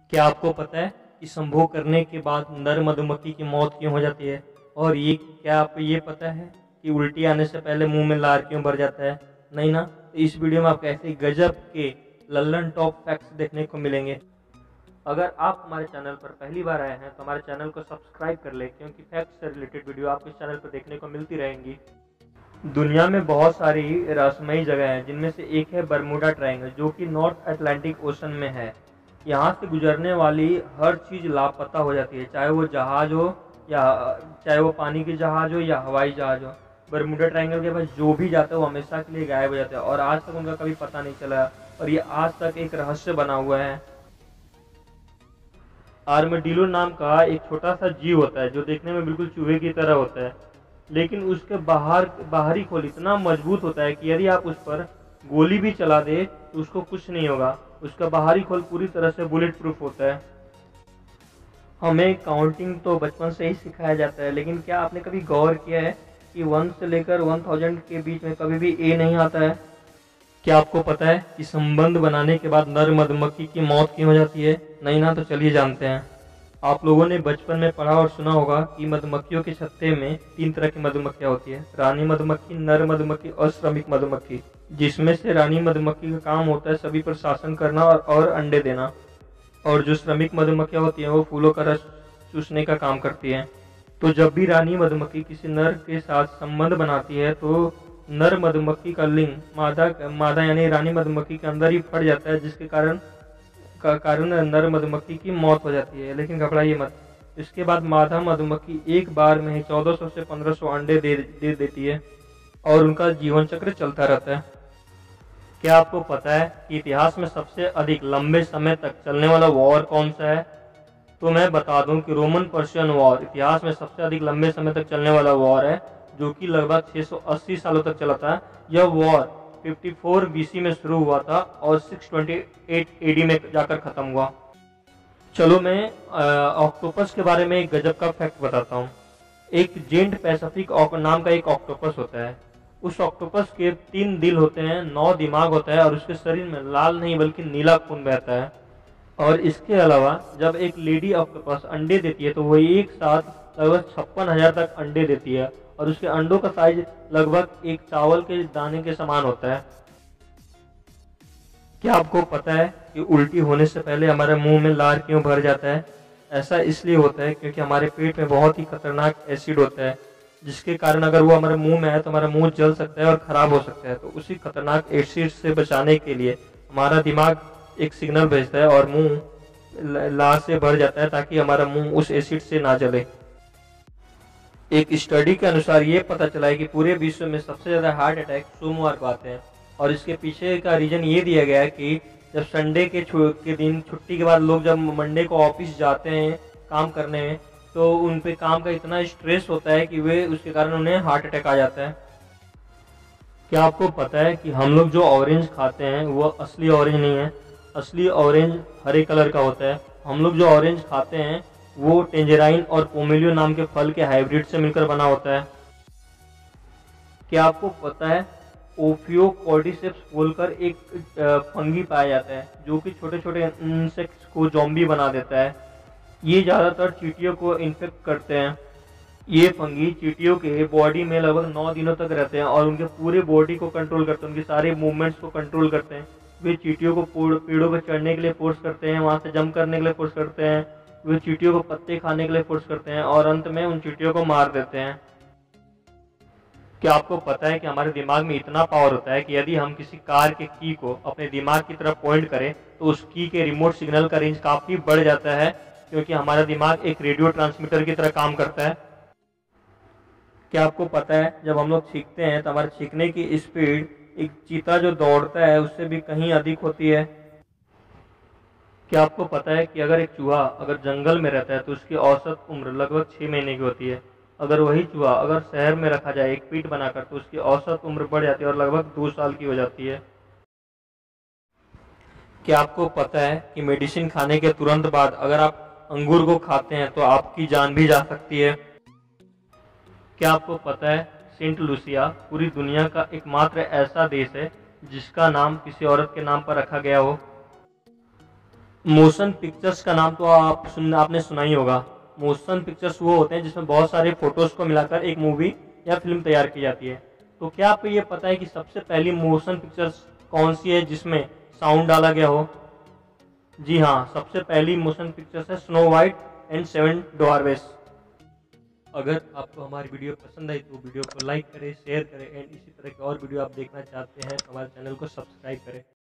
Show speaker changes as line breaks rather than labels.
क्या आपको पता है कि संभोग करने के बाद नर मधुमक्खी की मौत क्यों हो जाती है? और ये क्या आपको ये पता है कि उल्टी आने से पहले मुंह में लार क्यों भर जाता है? नहीं ना? तो इस वीडियो में आपको ऐसे गजब के लल्लन टॉप फैक्ट्स देखने को मिलेंगे। अगर आप हमारे चैनल पर पहली बार आए हैं तो हमारे चैनल को सब्सक्राइब कर ले, क्योंकि फैक्ट्स से रिलेटेड वीडियो आपको इस चैनल पर देखने को मिलती रहेंगी। दुनिया में बहुत सारी रहस्यमयी जगह हैं, जिनमें से एक है बरमूडा ट्रायंगल, जो कि नॉर्थ अटलांटिक ओशन में है। यहाँ से गुजरने वाली हर चीज़ लापता हो जाती है, चाहे वो जहाज हो या चाहे वो पानी की जहाज हो या हवाई जहाज हो। बरमूडा ट्रायंगल के पास जो भी जाता है वो हमेशा के लिए गायब हो जाता है और आज तक उनका कभी पता नहीं चला, और ये आज तक एक रहस्य बना हुआ है। आर्मडीलो नाम का एक छोटा सा जीव होता है जो देखने में बिल्कुल चूहे की तरह होता है, लेकिन उसके बाहरी खोल इतना मजबूत होता है कि यदि आप उस पर गोली भी चला दे तो उसको कुछ नहीं होगा। उसका बाहरी खोल पूरी तरह से बुलेट प्रूफ होता है। हमें काउंटिंग तो बचपन से ही सिखाया जाता है, लेकिन क्या आपने कभी गौर किया है कि 1 से लेकर 1000 के बीच में कभी भी ए नहीं आता है? क्या आपको पता है कि संबंध बनाने के बाद नर मधुमक्खी की मौत क्यों हो जाती है? नहीं ना? तो चलिए जानते हैं। आप लोगों ने बचपन में पढ़ा और सुना होगा कि मधुमक्खियों के छत्ते में 3 तरह की मधुमक्खियां होती है, रानी मधुमक्खी, नर मधुमक्खी और श्रमिक मधुमक्खी। जिसमें से रानी मधुमक्खी का काम होता है सभी पर शासन करना और अंडे देना, और जो श्रमिक मधुमक्खियां होती हैं वो फूलों का रस चूसने का काम करती हैं। तो जब भी रानी मधुमक्खी किसी नर के साथ संबंध बनाती है तो नर मधुमक्खी का लिंग मादा यानी रानी मधुमक्खी के अंदर ही फट जाता है, जिसके कारण नर मधुमक्खी की मौत हो जाती है। लेकिन घबराइए मत, इसके बाद मादा मधुमक्खी एक बार में ही 1400 से 1500 अंडे दे देती है और उनका जीवन चक्र चलता रहता है। क्या आपको पता है कि इतिहास में सबसे अधिक लंबे समय तक चलने वाला वॉर कौन सा है? तो मैं बता दूं कि रोमन पर्शियन वॉर इतिहास में सबसे अधिक लंबे समय तक चलने वाला वॉर है, जो कि लगभग 680 सालों तक चला था। यह वॉर 54 बीसी में शुरू हुआ था और 628 एडी में जाकर खत्म हुआ। चलो मैं ऑक्टोपस के बारे में एक गजब का फैक्ट बताता हूँ। एक जेंट पैसिफिक नाम का एक ऑक्टोपस होता है। उस ऑक्टोपस के 3 दिल होते हैं, 9 दिमाग होता है और उसके शरीर में लाल नहीं बल्कि नीला खून बहता है। और इसके अलावा जब एक लेडी ऑक्टोपस अंडे देती है तो वो एक साथ लगभग 56,000 तक अंडे देती है, और उसके अंडों का साइज लगभग एक चावल के दाने के समान होता है। क्या आपको पता है कि उल्टी होने से पहले हमारे मुंह में लार क्यों भर जाता है? ऐसा इसलिए होता है क्योंकि हमारे पेट में बहुत ही खतरनाक एसिड होता है, जिसके कारण अगर वो हमारे मुंह में आए तो हमारा मुंह जल सकता है और खराब हो सकता है। तो उसी खतरनाक एसिड से बचाने के लिए हमारा दिमाग एक सिग्नल भेजता है और मुंह लार से भर जाता है, ताकि हमारा मुंह उस एसिड से ना जले। एक स्टडी के अनुसार ये पता चला है कि पूरे विश्व में सबसे ज्यादा हार्ट अटैक सोमवार को आते हैं, और इसके पीछे का रीजन ये दिया गया है कि जब संडे के दिन छुट्टी के बाद लोग जब मंडे को ऑफिस जाते हैं काम करने में, तो उन पे काम का इतना स्ट्रेस होता है कि वे उसके कारण उन्हें हार्ट अटैक आ जाता है। क्या आपको पता है कि हम लोग जो ऑरेंज खाते हैं वो असली ऑरेंज नहीं है? असली ऑरेंज हरे कलर का होता है। हम लोग जो ऑरेंज खाते हैं वो टेंजेराइन और पोमेलियो नाम के फल के हाइब्रिड से मिलकर बना होता है। क्या आपको पता है ओफियोकॉर्डिसेप्स बोलकर एक फंगी पाया जाता है, जो कि छोटे छोटे इंसेक्ट्स को जॉम्बी बना देता है। ये ज़्यादातर चींटियों को इन्फेक्ट करते हैं। ये फंगी चींटियों के बॉडी में लगभग 9 दिनों तक रहते हैं और उनके पूरे बॉडी को कंट्रोल करते हैं, उनके सारे मूवमेंट्स को कंट्रोल करते हैं। वे चींटियों को पेड़ों पर चढ़ने के लिए फोर्स करते हैं, वहाँ से जंप करने के लिए फोर्स करते हैं, वे चींटियों को पत्ते खाने के लिए फोर्स करते हैं और अंत में उन चींटियों को मार देते हैं। क्या आपको पता है कि हमारे दिमाग में इतना पावर होता है कि यदि हम किसी कार के की को अपने दिमाग की तरफ पॉइंट करें तो उस की के रिमोट सिग्नल का रेंज काफी बढ़ जाता है, क्योंकि हमारा दिमाग एक रेडियो ट्रांसमीटर की तरह काम करता है। क्या आपको पता है जब हम लोग छींकते हैं तो हमारे छींकने की स्पीड एक चीता जो दौड़ता है उससे भी कहीं अधिक होती है। क्या आपको पता है कि अगर एक चूहा अगर जंगल में रहता है तो उसकी औसत उम्र लगभग 6 महीने की होती है। अगर वही चूहा अगर शहर में रखा जाए एक पीट बनाकर तो उसकी औसत उम्र बढ़ जाती है और लगभग 2 साल की हो जाती है। क्या आपको पता है कि मेडिसिन खाने के तुरंत बाद अगर आप अंगूर को खाते हैं तो आपकी जान भी जा सकती है? क्या आपको पता है सेंट लूसिया पूरी दुनिया का एकमात्र ऐसा देश है जिसका नाम किसी औरत के नाम पर रखा गया हो? मोशन पिक्चर्स का नाम तो आपने सुना ही होगा। मोशन पिक्चर्स वो होते हैं जिसमें बहुत सारे फोटोज को मिलाकर एक मूवी या फिल्म तैयार की जाती है। तो क्या आपको ये पता है कि सबसे पहली मोशन पिक्चर्स कौन सी है जिसमें साउंड डाला गया हो? जी हाँ, सबसे पहली मोशन पिक्चर्स है snow white and seven dwarves. अगर आपको हमारी वीडियो पसंद आई तो वीडियो को लाइक करें, शेयर करें एंड इसी तरह की और वीडियो आप देखना चाहते हैं तो हमारे चैनल को सब्सक्राइब करें।